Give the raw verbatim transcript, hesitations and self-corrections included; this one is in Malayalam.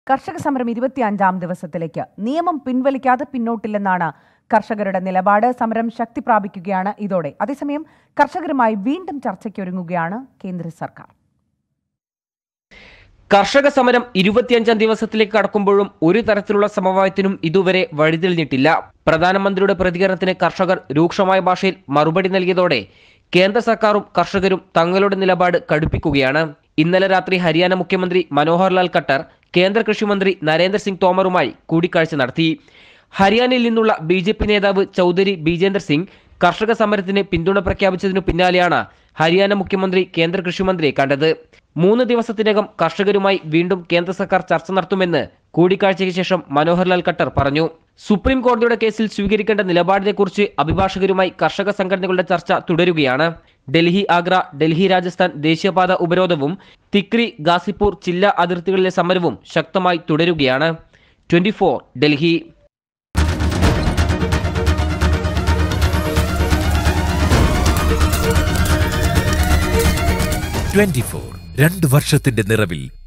കർഷക സമരം ഇരുപത്തിയഞ്ചാം ദിവസത്തിലേക്ക്. നിയമം പിൻവലിക്കാതെ പിന്നോട്ടില്ലെന്നാണ് കർഷകരുടെ നിലപാട്. സമരം ശക്തി പ്രാപിക്കുകയാണ് ഇതോടെ. അതേസമയം കർഷകരുമായി വീണ്ടും ചർച്ചയ്ക്കൊരുങ്ങുകയാണ് കേന്ദ്ര സർക്കാർ. കർഷക സമരം ഇരുപത്തിയഞ്ചാം ദിവസത്തിലേക്ക് കടക്കുമ്പോഴും ഒരു തരത്തിലുള്ള സമവായത്തിനും ഇതുവരെ വഴിതെളിഞ്ഞിട്ടില്ല. പ്രധാനമന്ത്രിയുടെ പ്രതികരണത്തിന് കർഷകർ രൂക്ഷമായ ഭാഷയിൽ മറുപടി നൽകിയതോടെ കേന്ദ്ര സർക്കാരും കർഷകരും തങ്ങളുടെ നിലപാട് കടുപ്പിക്കുകയാണ്. ഇന്നലെ രാത്രി ഹരിയാന മുഖ്യമന്ത്രി മനോഹർ ലാൽ ഖട്ടർ കേന്ദ്ര കൃഷിമന്ത്രി നരേന്ദ്ര സിംഗ് തോമറുമായി കൂടിക്കാഴ്ച നടത്തി. ഹരിയാനയിൽ നിന്നുള്ള ബി ജെ പി നേതാവ് ചൗധരി ബീജേന്ദർ സിംഗ് കർഷക സമരത്തിന് പിന്തുണ പ്രഖ്യാപിച്ചതിനു പിന്നാലെയാണ് ഹരിയാന മുഖ്യമന്ത്രി കേന്ദ്ര കൃഷിമന്ത്രിയെ കണ്ടത്. മൂന്ന് ദിവസത്തിനകം കർഷകരുമായി വീണ്ടും കേന്ദ്ര സർക്കാർ ചർച്ച നടത്തുമെന്ന് കൂടിക്കാഴ്ചയ്ക്ക് ശേഷം മനോഹർ ലാൽ ഖട്ടർ പറഞ്ഞു. സുപ്രീം കോടതിയുടെ കേസിൽ സ്വീകരിക്കേണ്ട നിലപാടിനെക്കുറിച്ച് അഭിഭാഷകരുമായി കർഷക സംഘടനകളുടെ ചർച്ച തുടരുകയാണ്. ഡൽഹി ആഗ്ര, ഡൽഹി രാജസ്ഥാൻ ദേശീയപാത ഉപരോധവും തിക്രി, ഗാസിപ്പൂർ ജില്ലാ അതിർത്തികളിലെ സമരവും ശക്തമായി തുടരുകയാണ്. Twenty four Delhi. Twenty four രണ്ട് വർഷത്തിന്റെ നിറവിൽ